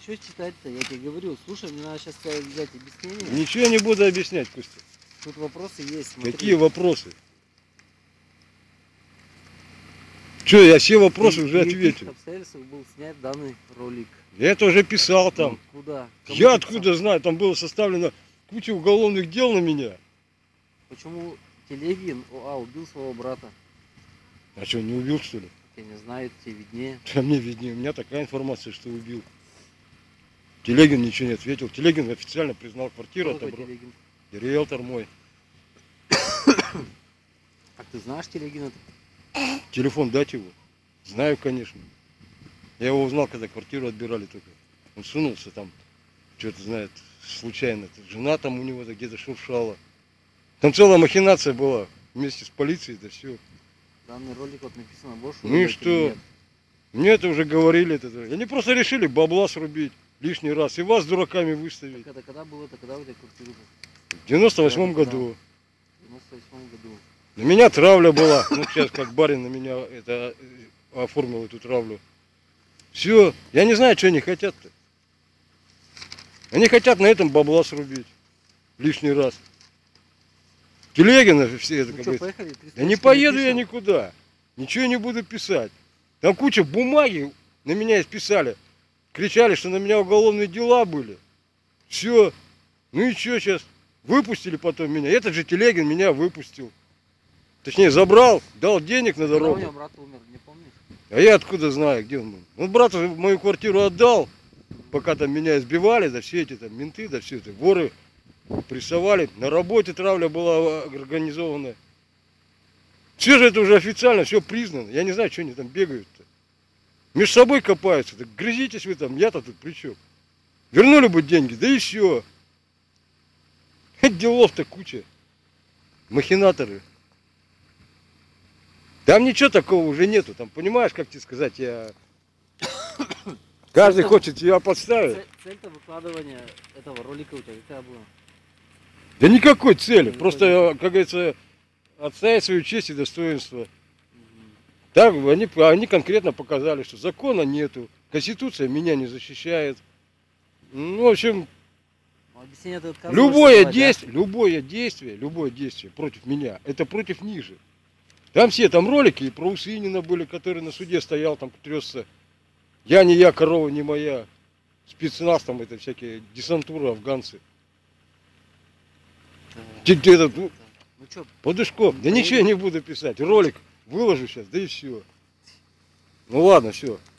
что читать-то? Я тебе говорю, слушай, мне надо сейчас взять объяснение. Ничего я не буду объяснять, Костя. Тут вопросы есть, смотри. Какие вопросы? Что, я все вопросы уже ответил. В каких обстоятельствах был снят данный ролик? Я это уже писал там. Ну, куда? Кому Я ты откуда писал? знаю, там было составлено куча уголовных дел на меня. Почему Телегин убил своего брата? А что, не убил, что ли? Я не знаю, тебе виднее. А мне виднее, у меня такая информация, что убил. Телегин ничего не ответил. Телегин официально признал квартиру, Кто такой отобрал. Телегин? И риэлтор мой. А ты знаешь Телегина? Телефон дать его? Знаю, конечно. Я его узнал, когда квартиру отбирали только. Он сунулся там, что-то знает, случайно. Жена там у него где-то шуршала. Там целая махинация была вместе с полицией, да все. Данный ролик вот написано больше. Ну и что? Мне это уже говорили. Они просто решили бабла срубить лишний раз и вас дураками выставить. Так это когда было это? Когда у тебя квартира? В 98 году. В 98 году. На меня травля была. Ну сейчас как барин на меня это оформил эту травлю. Все. Я не знаю, что они хотят-то. Они хотят на этом бабла срубить. Лишний раз. Телегина все это, Ну как что, говорится. поехали? Да не поеду я никуда. Ничего не буду писать. Там куча бумаги на меня исписали. Кричали, что на меня уголовные дела были. Все. Ну и что сейчас? Выпустили потом меня. Этот же Телегин меня выпустил. Точнее, забрал, дал денег на Когда у дорогу. него брат умер, не помнишь? А я откуда знаю, где он был? Он брату мою квартиру отдал, пока там меня избивали, да все эти там менты, да все это, воры прессовали. На работе травля была организована. Все же это уже официально, все признано. Я не знаю, что они там бегают-то. Между собой копаются. Так грызитесь вы там, я-то тут при чем? Вернули бы деньги, да и все. Делов-то куча. Махинаторы. Там ничего такого уже нету. Там, понимаешь, как тебе сказать, каждый хочет тебя подставить. Цель-то выкладывания этого ролика у тебя какая была? Да никакой цели. Просто, как говорится, отстоять свою честь и достоинство. Так они конкретно показали, что закона нету, Конституция меня не защищает. Ну, в общем, Объяснение ты отказываешься любое действие против меня, это против них же. Там все, там ролики и про Усвинина были, который на суде стоял, там трясся. Я не я, корова не моя. Спецназ там, это всякие десантуры, афганцы. Ну что, Подушков, да ничего я не буду писать. Ролик выложу сейчас, да и все. Ну ладно, все.